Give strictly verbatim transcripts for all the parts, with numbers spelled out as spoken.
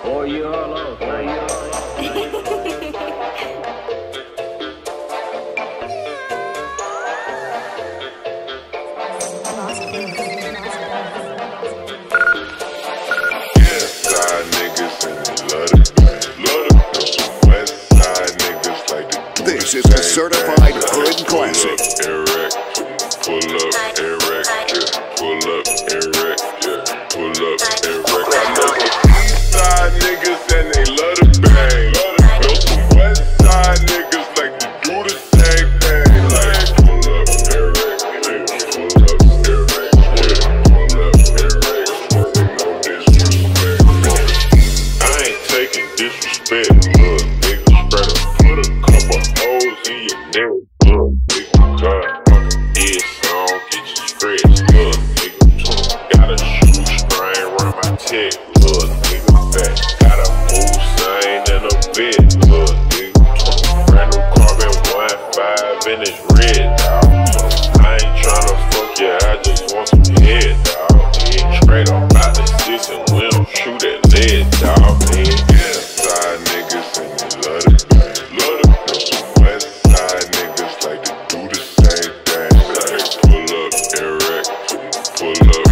Oh, you all up. Oh, you all up. This is a certified hood classic. Pull up, erect, yeah. Pull up, erect, yeah. Pull up, erect. I know some east side niggas and they love to bang. Know some west side niggas like to do the same thing. Like pull up, erect, yeah. Pull up, erect, yeah. Pull up, erect. No disrespect. I ain't taking disrespect, little nigga. Straight up put a couple holes in your neck, little nigga. God. Got a shoestring around my tech, little nigga fat. Got a Hussein and a bit, little nigga. Brand new carbon one five and it's red, dawg. I ain't tryna fuck you, I just want some head, dawg. Straight up out the six and we don't shoot at lead, dawg. Side niggas and they love it, man. Love it. Know some west side niggas like to do the same thing. Like pull up, erect, pull up.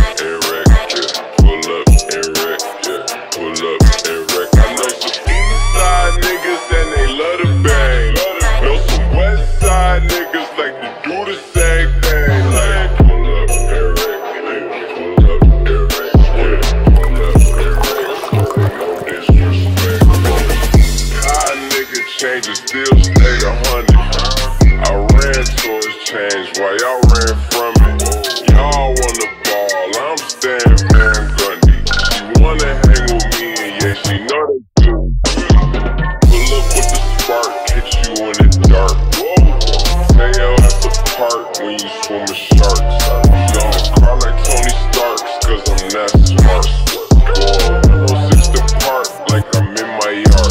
Changes still stayed a hundred. I ran towards change while y'all ran from it. Y'all wanna ball, I'm Stan Van Gundy. She wanna hang with me and yeah, she know they do. Pull up with the spark, hit you in the dark. Stay your ass apart when you swim with sharks. You know I'ma cry like Tony Starks, cause I'm that smart. Whoa, no six apart like I'm in my yard.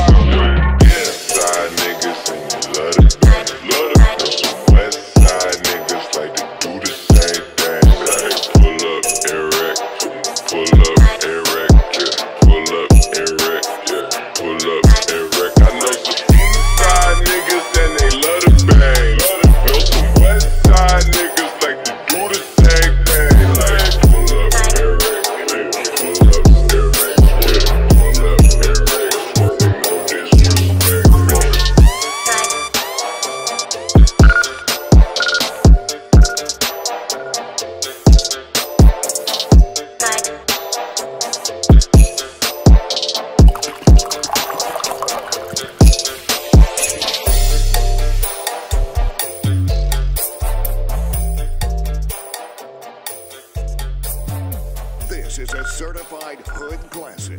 This is a certified hood classic.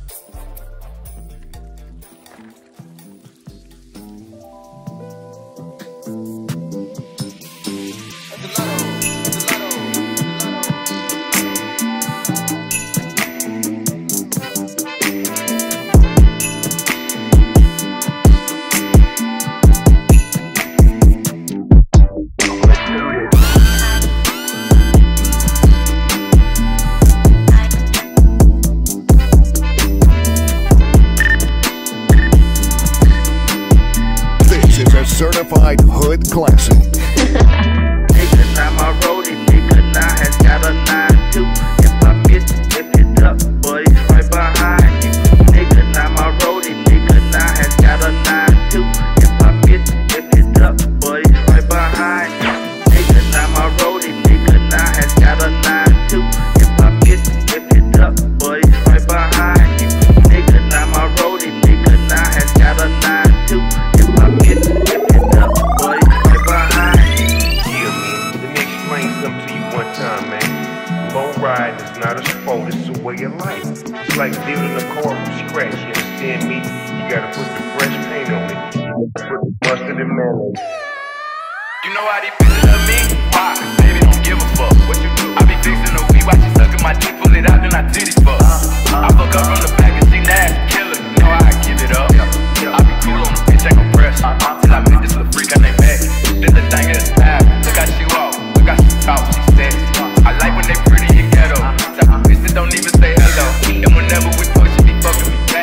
Certified hood classic. Nigga, now my roadie, nigga, now has got a nine two. If I miss, if it's up, boy, it's right behind you. Nigga, now my roadie, nigga, now has got a nine two. If I miss, if it's up, boy, it's right behind you. Nigga, now my roadie, nigga, now has got a nine two. If I miss, if it's up, boy, it's right behind you. Nigga, now my roadie, nigga, now has got a nine two. If I miss, ride is not a sport, it's a way of life. It's like building a car from scratch, you understand me? You gotta put the fresh paint on it. You gotta put the mustard and mayonnaise. You know how these bitches love me? Why? Baby don't give a fuck. What you do? I be fixing the weed while she sucking my dick, pull it out, then I titty fuck. I fuck up from the back and she nasty killer. You know how I give it up. I be cool on the bitch, ain't compressed. Till I met this little freak, I named Becky. This the thing that's bad. Look how she walk, look how she talk, she says. I like when they pretty and ghetto. Type of bitch that don't even say hello. And whenever we fuck, she be fucking me back.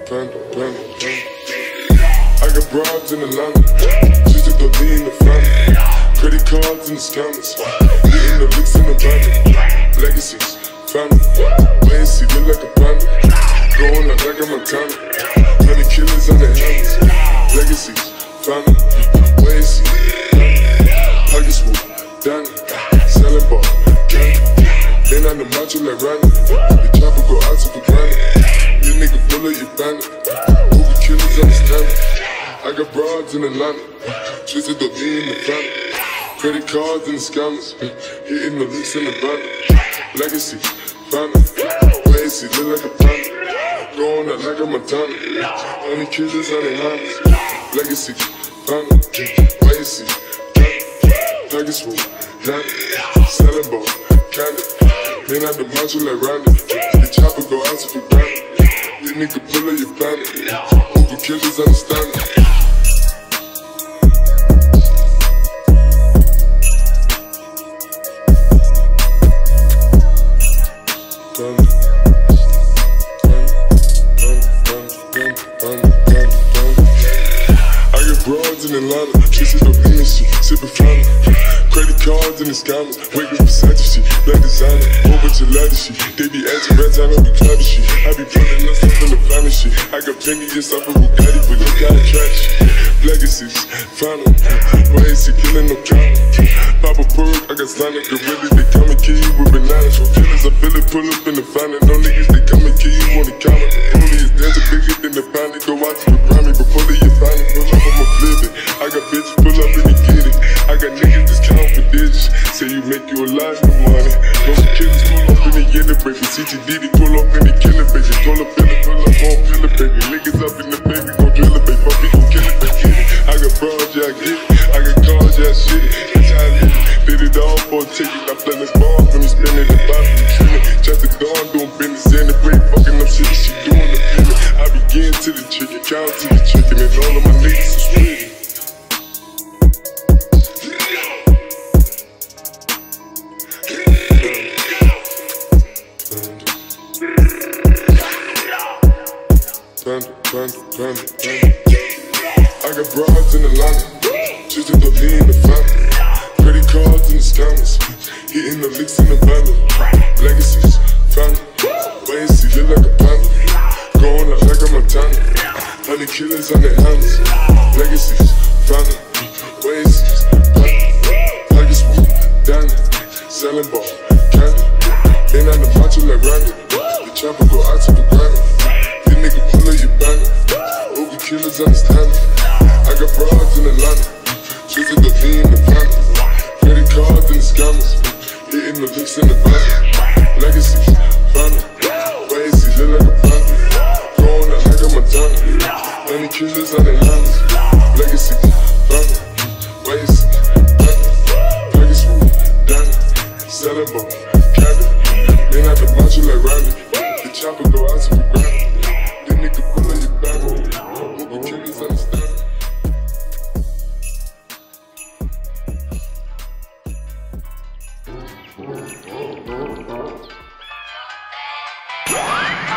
panda, panda, panda. I got broads in Atlanta, just to go in the family. Credit cards and the scammers, hitting the licks in the band. Legacies, family, wait and see, look like a panda. Going out like a Montana, honey killers on their hands. Legacies, family, wait and see, Pockets full, Danny, selling ball, candy. Then on the macho like Randy, the chopper go out to the granny. This nigga full of your bandit, who be killers understand it. I got broads in Atlanta, twisted the V in the family. Credit cards and the scammers, hitting the licks in the band. Legacy, family, wait and see, look like a panda. Going out like a Montana, honey killers on their hands. Legacy, family, wait and see, Pockets full, Danny, selling ball, candy. Then I the macho like Randy, the chopper go out to the granny. This nigga pull up your bandit, who can killers understand it. I got broads in Atlanta, twisted up in this shit, sippin' family. Credit cards and the scammers, wake up beside the shit, black designer, whole bunch of ladder shit. They be acting rats, I don't be cloudy shit. I be putting us up in the family shit. I got plenty of stuff with Bugatti, but look how I track shit. Legacies, final, why is he killing no count? Pop a perk, I got Sonic gorillas, they come and kill you with bananas. For killers, I feel it, pull up in the family. No niggas, they come and kill you on the counter. The bully is dancing bigger than the bandit. Go out to the Grammy, but pull it, you find it. Pull up, I'ma flip it. I got bitches, pull up and they get it. I got niggas that's count for digits. Say you make you a lot of money. Those killers pull up in the yellow, baby. C T D D pull up in the killer, baby. Pull up in the pull up, won't kill it, baby. Niggas up in the baby, gon' drill it, baby. Puppy gon' kill it, baby. I got broads, yeah, I get it. I got cars, yeah, I shit it. That's how I live it. Did it all for a ticket. I play this ball when you spinning the bottom, you trilling. Just the dawn doing business in the break, fucking up shit, she doing the feeling. I begin to the chicken, count to the chicken, and all of my niggas is ready. Panda, panda, panda, panda. I got broads in Atlanta, just to go in the family. Credit cards and the scammers, hitting the licks in the band. Legacies, family, wait and see, look like a panda. Going out like a Montana, honey killers on their hands. Legacies, family, wait and see, Pockets full, Danny, selling ball, candy. Then on the macho like Randy, the chopper go out to the granny. Nigga pull up your bandit, who can killers understand it. I got broads in Atlanta, just to the V in the family. Credit cards and the scammers, hitting the licks in the band. Legacy, family, wait and see, look like a panda. Going out like a Montana, honey killers on their hands. Legacy, family, wait and see, Pockets full, Danny, selling ball, candy. Then I the macho like Randy, the chopper go out to the ground. Nigga pull up your bandit, who can killers understand it.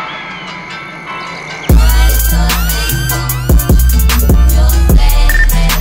Your baby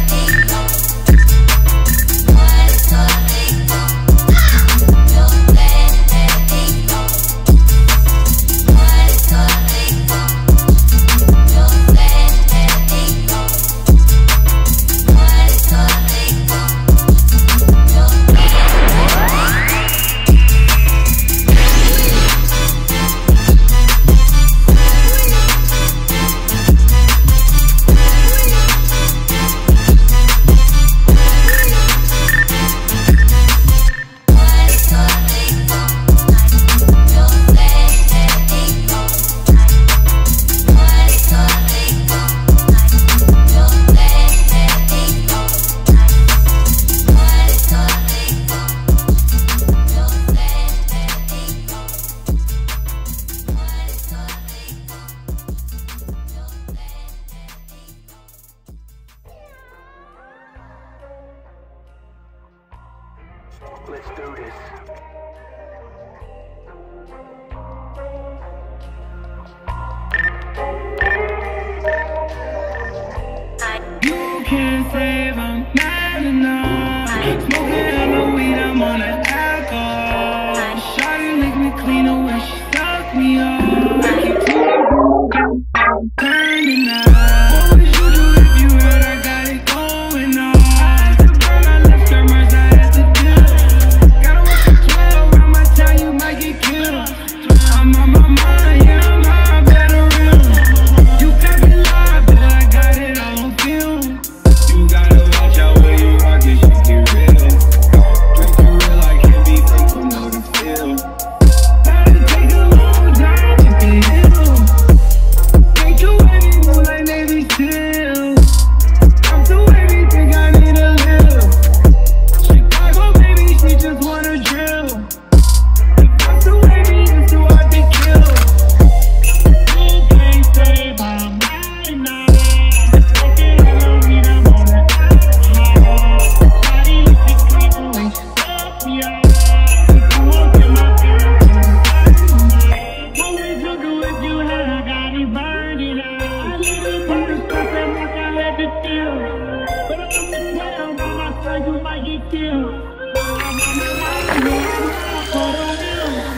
can't save, I'm mad enough. Smoking hella weed, I'm on the alcohol. Shawty lick me cleaner when she suck me up. I keep talking, I'm burning up. What would you do if you heard I got it going on? I had to burn, I left scammers, I had to deal. Gotta work the twelve, around my town, you might get killed. I'm on my mind, yeah, I'm high, better real. You can't be live, but I got it all on film. You gotta watch out where you are, cause you get real. Drink for real, I can't be fake, I know the feel. Gotta take a long time to get ill. Ain't too heavy, move like Navy SEAL. I'm too heavy, think I need a live. Chicago, baby, she just wanna drill. If I'm too heavy, it's too hard to kill. You can't save my mind now. Smoking hella weed, I'm on the alcohol. Body looking clean when she suck me up. If you won't get my girl, what would you do if you had I got it burning up? I live in Paris, perfect like I had to deal. But I'm on the twelve, by my side, you might get killed. I'm on the line, yeah, I'm out for the real.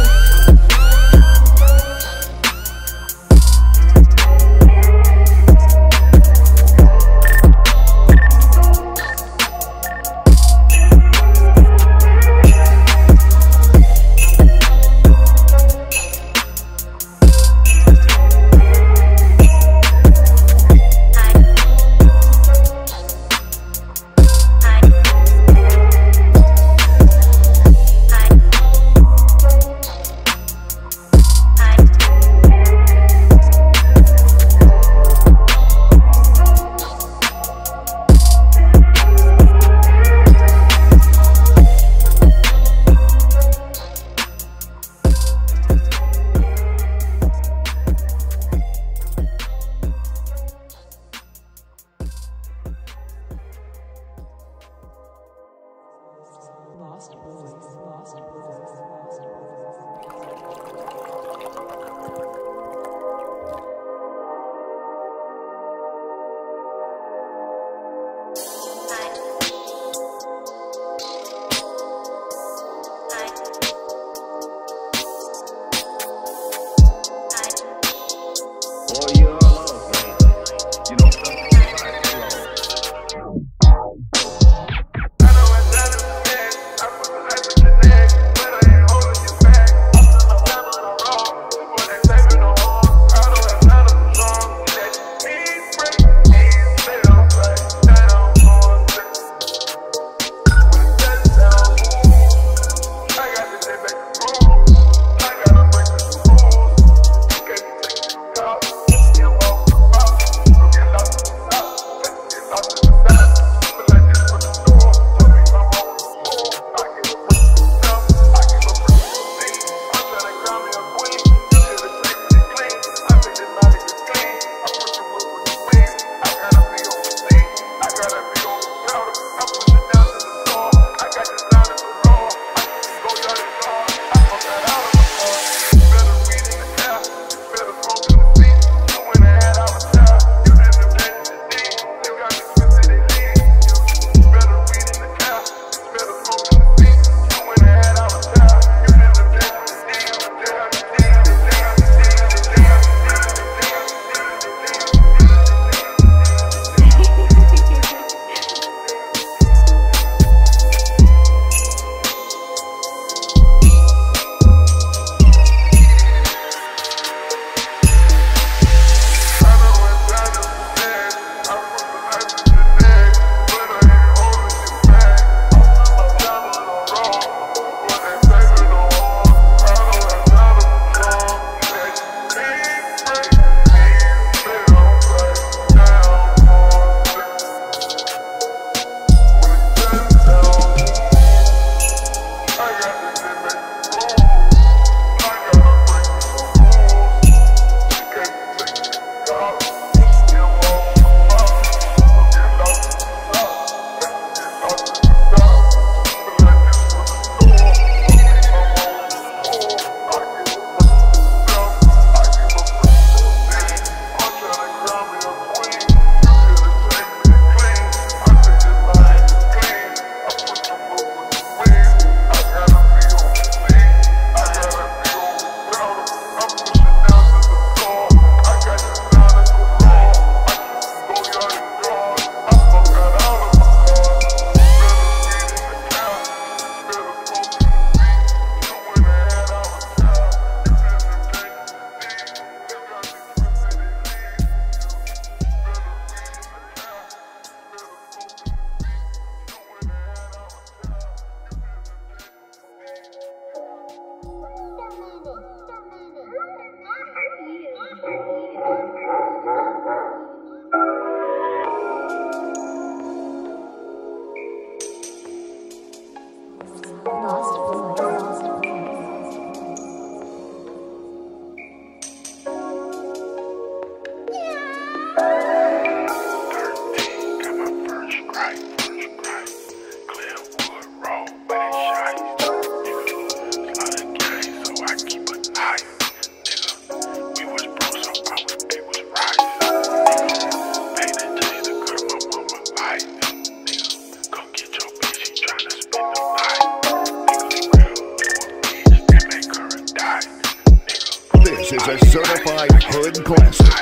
Lost Boys, Lost Boys, Lost Boy, you all off, man. You don't come to the side too long. Yeah. Lost Boys. Lost Boys. Got my first strike, first strike. Glenwood Road, where they shot. Nigga, lot of game, so I keep a knife. Nigga, we was broke, so I was, it was right. Nigga, paid the change to cut my mama life. Nigga, go get your bitch, she tryna spend the night. Nigga, real, bitch, that make her die. Nigga, This is a certified hood classic.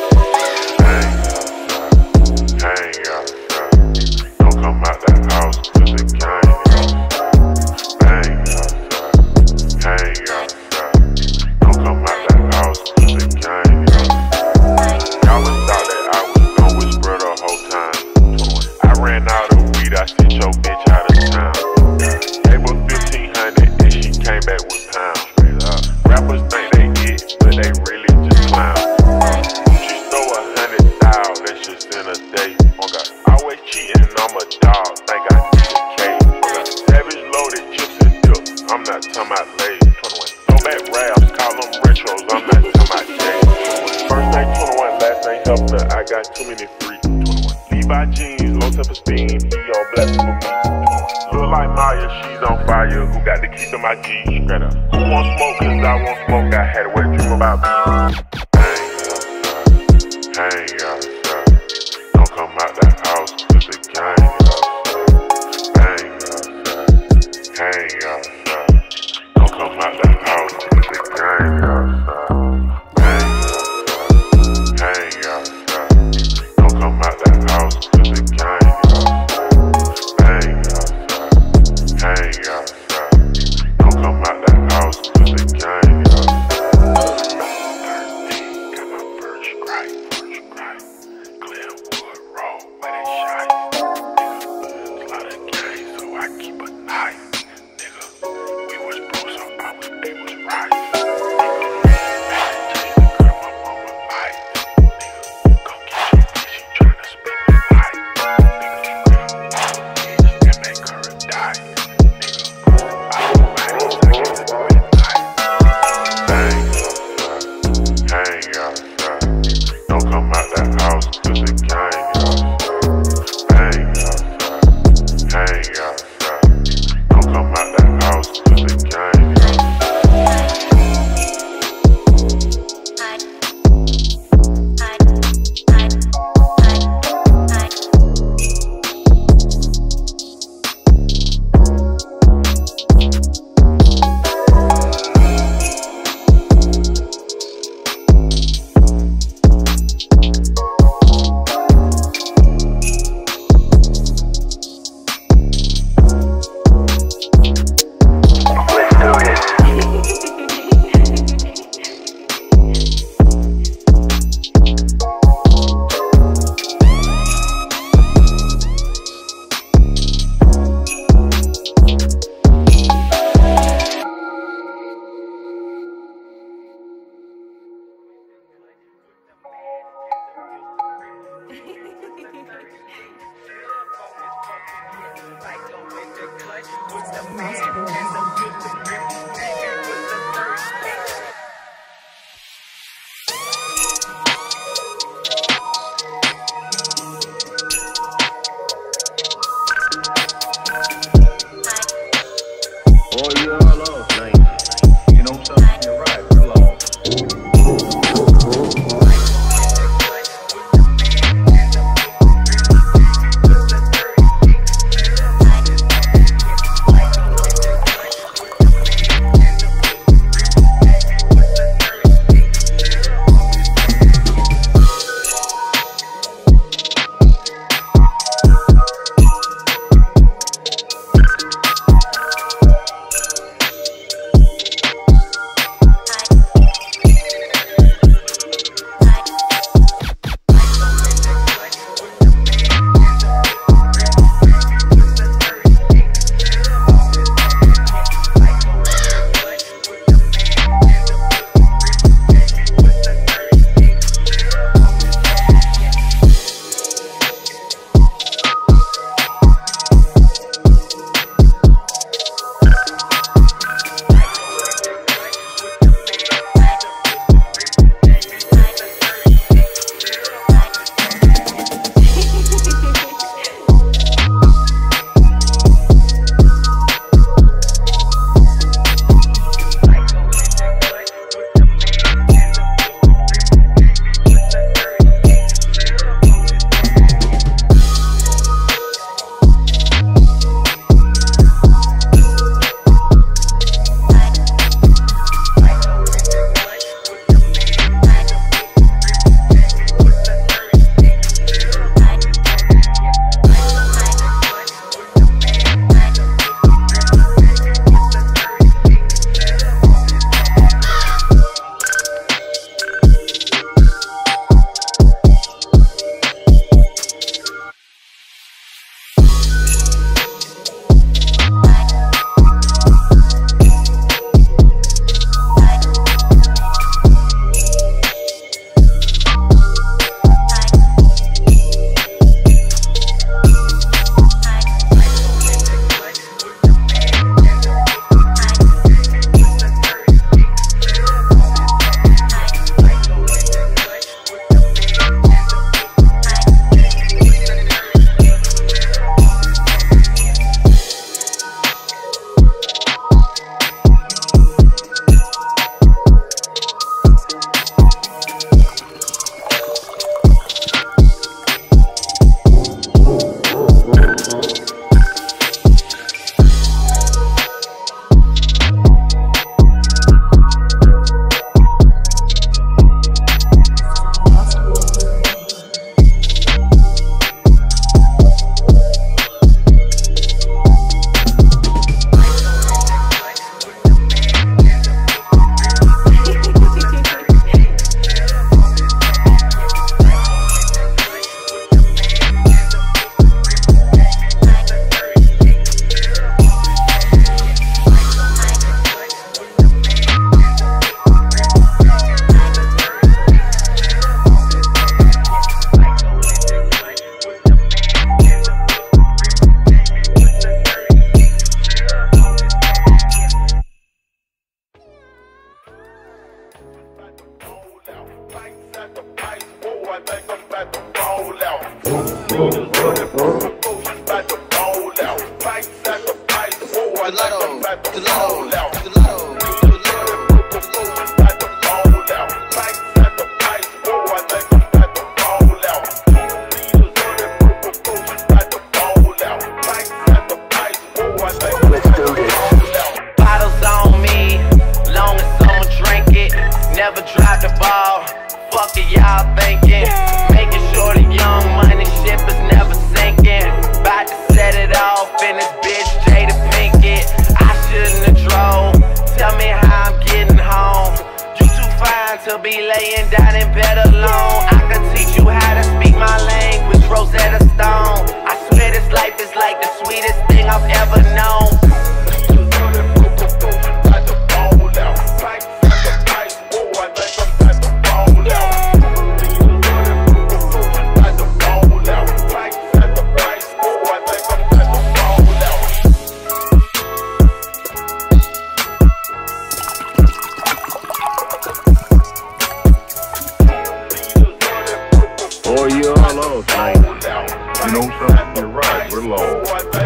hang outside. Don't come out that house, cause it can't. Bang outside. Hang outside. Don't come out that house, cause it can't. Y'all was thought that I was gonna whisper the whole time. I ran out of weed, I sent your bitch out of town. Gave her fifteen hundred and she came back with pounds. Rappers think they it, but they really just clown. She stole a hundred thousand, that's just in a day. Oh God, always cheating, I'm a dog, think I need a cake. Savage loaded chips and dip, I'm not talking about lazy. twenty-one, throwback raps, call them retros, I'm not talking about days. First name twenty-one, last name Hefner, I got too many free. twenty-one, Levi jeans, low self-esteem, he on black for me. Look like Maya, she's on fire, who got the keys to my G? Straight up. Who want smoke, cause I want smoke, I had a wet dream about me. Hang outside, don't come out that house, cause it gang outside. Bang outside, hang outside, don't come out that house, cause it gang outside. Bang outside, hang outside, don't come out that house, cause it gang outside. Bang outside, hang outside, don't come out that house, cause it gang outside. Got my first strike, first strike. Glenwood Road, where they shot. Nigga, lot of game, so I keep a knife. Nigga, we was broke, so I was, it was right. Nigga, paid the change to cut my mama life. Nigga, go get your bitch, she tryna spend the night. Nigga, real bitch, that make her die. Nigga, I don't mind, I get to midnight. Bang outside, hang outside. Don't come out that house, cause it gang outside. Bang outside, hang outside. Don't come out that house, cause it gang outside. I think I'm about to roll out. About to roll out. Pints at the pipe, oh, I think I'm about to roll out. Never dropped the ball, fuck it y'all thinking. Making sure the young money ship is never sinking. About to set it off in this bitch Jada Pinkett. I shouldn't have drove, tell me how I'm getting home. You too fine to be laying down in bed alone. I can teach you how to speak my language, Rosetta Stone. I swear this life is like the sweetest thing I've ever known. Boy, you're all off, man. You know something? You're right. We're low.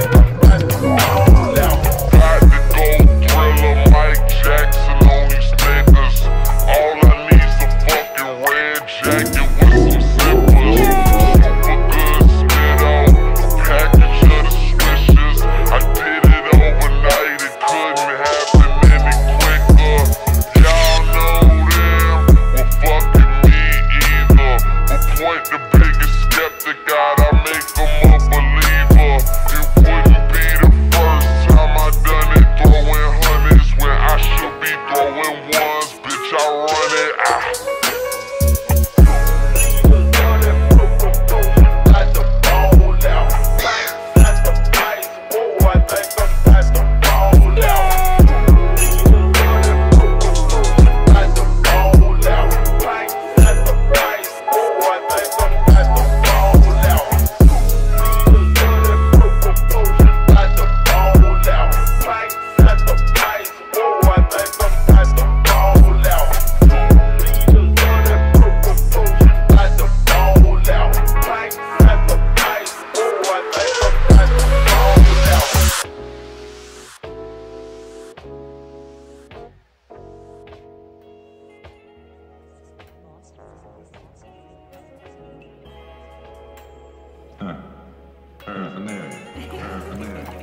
Got to go Thriller, Mike Jackson on these niggas. All I need's a fucking red jacket with some zippers. Super good spit on a package of the swishers. I did it overnight, it couldn't happen any quicker. Y'all know them, well fucking me either. But point the biggest skeptic out, I make them a believer. It wouldn't be the first time I done it, throwing hundreds when I should be throwing ones. Bitch, I run it. Ah. Huh. Paraphernalia. Paraphernalia.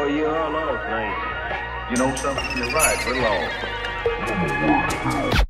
Boy, you're all off, ain't you? You know something? You're right. We're long.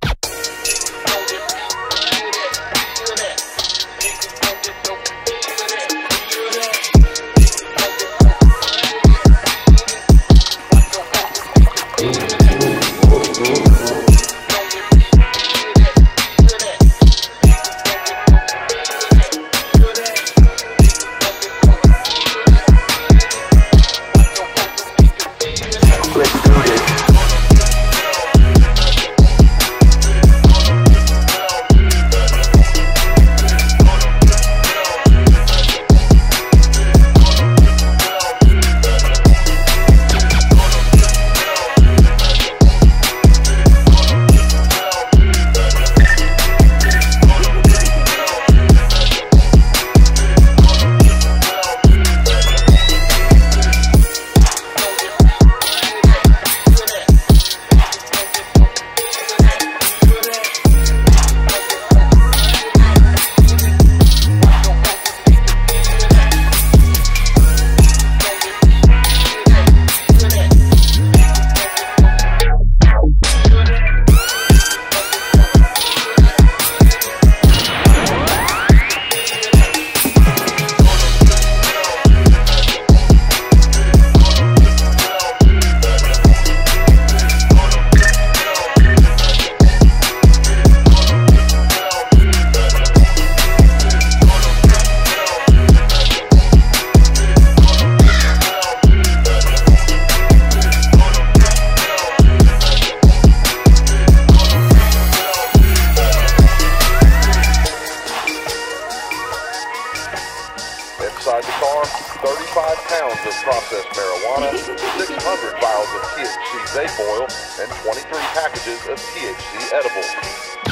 Inside the car, thirty-five pounds of processed marijuana, six hundred vials of T H C vape oil, and twenty-three packages of T H C edibles.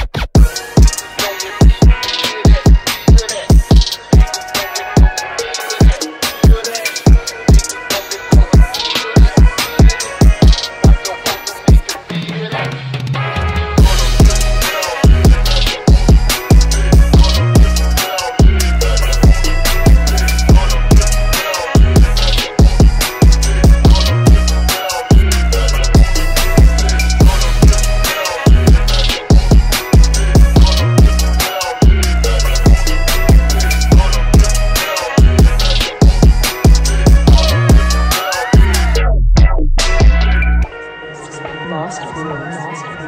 Lost Grooves.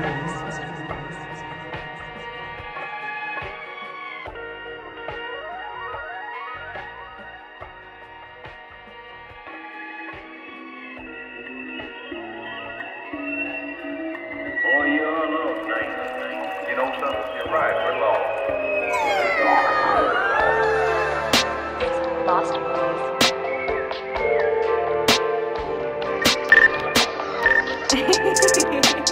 Boy, you're all off, ain't you? You know something? You're right. We're long. Lost Grooves. Hehehehe